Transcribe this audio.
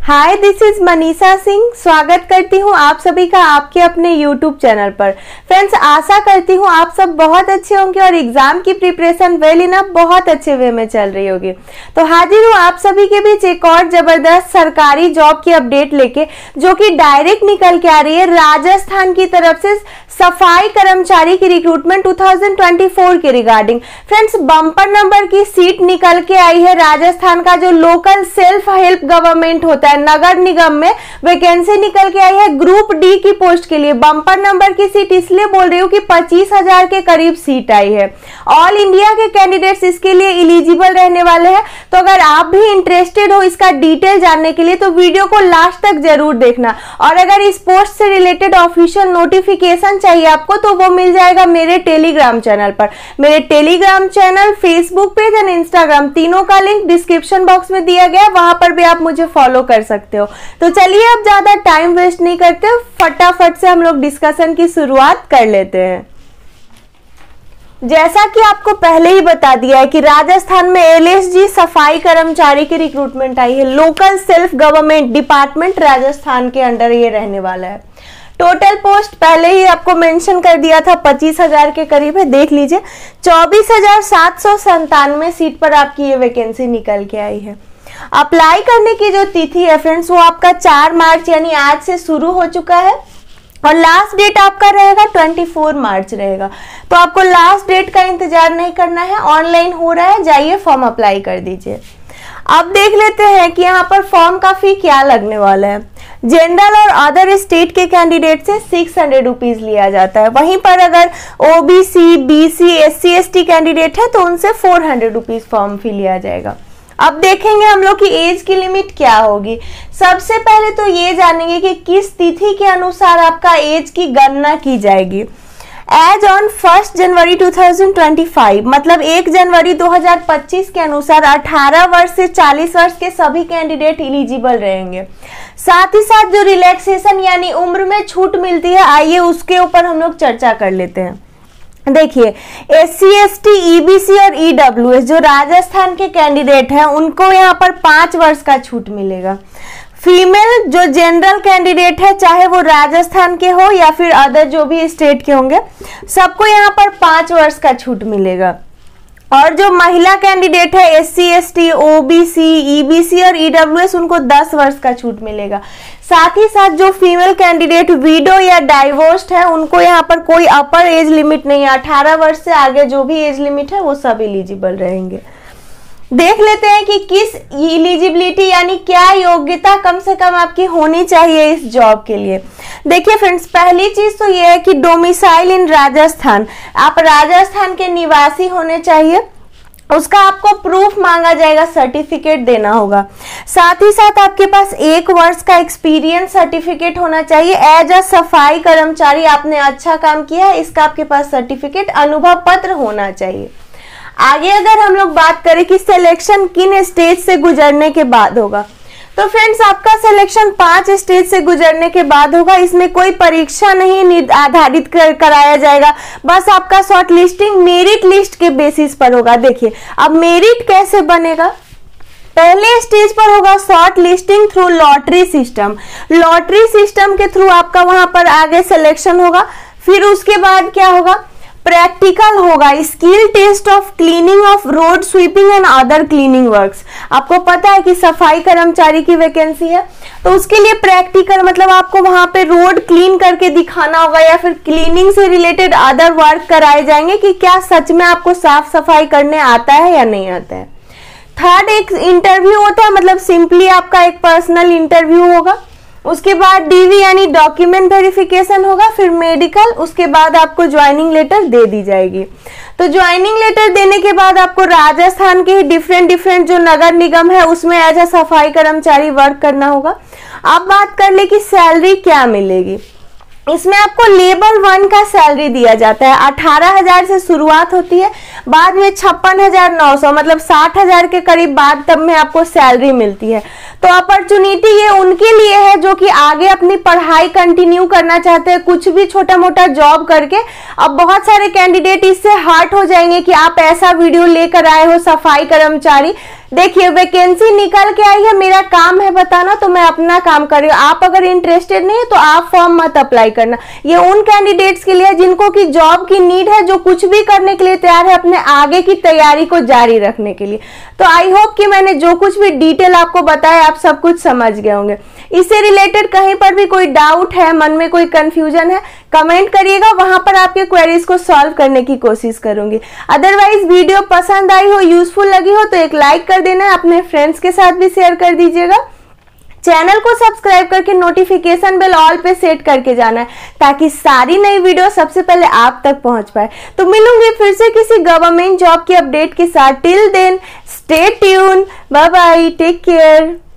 Hi, this is Manisha Singh. स्वागत करती हूँ आप सभी का आपके अपने यूट्यूब चैनल पर। फ्रेंड्स, आशा करती हूँ आप सब बहुत अच्छे होंगे और एग्जाम की प्रिपरेशन वेल इनफ बहुत अच्छे वे में चल रही होगी। तो हाजिर हूँ आप सभी के बीच एक और जबरदस्त सरकारी जॉब की अपडेट लेके, जो कि डायरेक्ट निकल के आ रही है राजस्थान की तरफ से सफाई कर्मचारी की रिक्रूटमेंट 2024 के रिगार्डिंग। फ्रेंड्स, बम्पर नंबर की सीट निकल के आई है राजस्थान का जो लोकल सेल्फ हेल्प गवर्नमेंट होता है, नगर निगम में वैकेंसी निकल के आई है ग्रुप डी की पोस्ट के लिए। बम्पर नंबर की सीट इसलिए बोल रही हूँ कि 25,000 के करीब सीट आई है। ऑल इंडिया के कैंडिडेट्स इसके लिए एलिजिबल रहने वाले हैं। तो अगर आप भी इंटरेस्टेड हो इसका डिटेल जानने के लिए तो वीडियो को लास्ट तक जरूर देखना। और अगर इस पोस्ट से रिलेटेड ऑफिशियल नोटिफिकेशन चाहिए आपको तो वो मिल जाएगा मेरे टेलीग्राम चैनल पर। मेरे Telegram channel, Facebook page and Instagram तीनों का लिंक डिस्क्रिप्शन बॉक्स में दिया गया है, वहां पर भी आप मुझे फॉलो कर सकते हो। तो चलिए अब ज्यादा टाइम वेस्ट नहीं करते, फटाफट से हम लोग डिस्कशन की शुरुआत कर लेते हैं। जैसा कि आपको पहले ही बता दिया है कि राजस्थान में एलएसजी सफाई कर्मचारी की रिक्रूटमेंट आई है। Local self government department Rajasthan के अंडर ये रहने वाला है। टोटल पोस्ट पहले ही आपको मेंशन कर दिया था 25,000 के करीब है। देख लीजिए 24,797 सीट पर आपकी ये वैकेंसी निकल के आई है। अप्लाई करने की जो तिथि है फ्रेंड्स वो आपका 4 मार्च यानी आज से शुरू हो चुका है और लास्ट डेट आपका रहेगा 24 मार्च रहेगा। तो आपको लास्ट डेट का इंतजार नहीं करना है, ऑनलाइन हो रहा है, जाइए फॉर्म अप्लाई कर दीजिए। अब देख लेते हैं कि यहाँ पर फॉर्म का फी क्या लगने वाला है। जनरल और अदर स्टेट के कैंडिडेट से 600 रुपीज लिया जाता है। वहीं पर अगर OBC, BC, SC, ST candidate है तो उनसे 400 रुपीज फॉर्म फी लिया जाएगा। अब देखेंगे हम लोग की एज की लिमिट क्या होगी। सबसे पहले तो ये जानेंगे कि किस तिथि के अनुसार आपका एज की गणना की जाएगी। एज ऑन 1 जनवरी 2025 मतलब 1 जनवरी 2025 के अनुसार 18 वर्ष से 40 वर्ष के सभी कैंडिडेट एलिजिबल रहेंगे। साथ ही साथ जो रिलैक्सेशन यानी उम्र में छूट मिलती है, आइए उसके ऊपर हम लोग चर्चा कर लेते हैं। देखिए, एससी, एसटी, ईबीसी और ईडब्ल्यूएस जो राजस्थान के कैंडिडेट हैं उनको यहाँ पर 5 वर्ष का छूट मिलेगा। फीमेल जो जनरल कैंडिडेट है, चाहे वो राजस्थान के हो या फिर अदर जो भी स्टेट के होंगे, सबको यहाँ पर 5 वर्ष का छूट मिलेगा। और जो महिला कैंडिडेट है एससी, एसटी, ओबीसी, ईबीसी और ईडब्ल्यूएस उनको 10 वर्ष का छूट मिलेगा। साथ ही साथ जो फीमेल कैंडिडेट विडो या डाइवोर्स्ड है उनको यहाँ पर कोई अपर एज लिमिट नहीं है। 18 वर्ष से आगे जो भी एज लिमिट है वो सब एलिजिबल रहेंगे। देख लेते हैं कि किस एलिजिबिलिटी यानी क्या योग्यता कम से कम आपकी होनी चाहिए इस जॉब के लिए। देखिए फ्रेंड्स, पहली चीज तो ये है कि डोमिसाइल इन राजस्थान, आप राजस्थान के निवासी होने चाहिए। उसका आपको प्रूफ मांगा जाएगा, सर्टिफिकेट देना होगा। साथ ही साथ आपके पास 1 वर्ष का एक्सपीरियंस सर्टिफिकेट होना चाहिए। एज अ सफाई कर्मचारी आपने अच्छा काम किया है, इसका आपके पास सर्टिफिकेट, अनुभव पत्र होना चाहिए। आगे अगर हम लोग बात करें कि सिलेक्शन किन स्टेज से गुजरने के बाद होगा, तो फ्रेंड्स आपका सिलेक्शन 5 स्टेज से गुजरने के बाद होगा। इसमें कोई परीक्षा नहीं आधारित कराया जाएगा, बस आपका शॉर्ट लिस्टिंग मेरिट लिस्ट के बेसिस पर होगा। देखिए अब मेरिट कैसे बनेगा। पहले स्टेज पर होगा short listing through lottery system. Lottery system के थ्रू आपका वहां पर आगे सिलेक्शन होगा। फिर उसके बाद क्या होगा, प्रैक्टिकल होगा, skill test of cleaning of road, sweeping and other cleaning works. आपको पता है कि सफाई कर्मचारी की वैकेंसी है तो उसके लिए प्रैक्टिकल मतलब आपको वहां पे रोड क्लीन करके दिखाना होगा या फिर क्लीनिंग से रिलेटेड अदर वर्क कराए जाएंगे कि क्या सच में आपको साफ सफाई करने आता है या नहीं आता है। थर्ड एक इंटरव्यू होता है, मतलब सिंपली आपका एक पर्सनल इंटरव्यू होगा। उसके बाद डीवी यानी डॉक्यूमेंट वेरिफिकेशन होगा, फिर मेडिकल, उसके बाद आपको ज्वाइनिंग लेटर दे दी जाएगी। तो ज्वाइनिंग लेटर देने के बाद आपको राजस्थान के डिफरेंट जो नगर निगम है उसमें एज अ सफाई कर्मचारी वर्क करना होगा। अब बात कर ले कि सैलरी क्या मिलेगी। इसमें आपको लेवल 1 का सैलरी दिया जाता है। 18,000 से शुरुआत होती है, बाद में 56,900 मतलब 60,000 के करीब बाद तब में आपको सैलरी मिलती है। तो अपॉर्चुनिटी ये उनके लिए है जो कि आगे अपनी पढ़ाई कंटिन्यू करना चाहते हैं, कुछ भी छोटा मोटा जॉब करके। अब बहुत सारे कैंडिडेट इससे हर्ट हो जाएंगे कि आप ऐसा वीडियो लेकर आए हो सफाई कर्मचारी, देखिए वैकेंसी निकल के आई है, मेरा काम है बताना, तो मैं अपना काम कर रही हूँ। आप अगर इंटरेस्टेड नहीं है तो आप फॉर्म मत अप्लाई करना। ये उन कैंडिडेट्स के लिए है जिनको की जॉब की नीड है, जो कुछ भी करने के लिए तैयार है अपने आगे की तैयारी को जारी रखने के लिए। तो आई होप कि मैंने जो कुछ भी डिटेल आपको बताया आप सब कुछ समझ गए होंगे। इससे रिलेटेड कहीं पर भी कोई डाउट है, मन में कोई कंफ्यूजन है, कमेंट करिएगा, वहां पर आपके क्वेरीज को सॉल्व करने की कोशिश करूंगी। अदरवाइज वीडियो पसंद आई हो, यूजफुल लगी हो तो एक लाइक कर देना, अपने फ्रेंड्स के साथ भी शेयर कर दीजिएगा। चैनल को सब्सक्राइब करके नोटिफिकेशन बेल ऑल पे सेट करके जाना है ताकि सारी नई वीडियो सबसे पहले आप तक पहुंच पाए। तो मिलूंगी फिर से किसी गवर्नमेंट जॉब की अपडेट के साथ। Till then stay tune, bye bye, take care.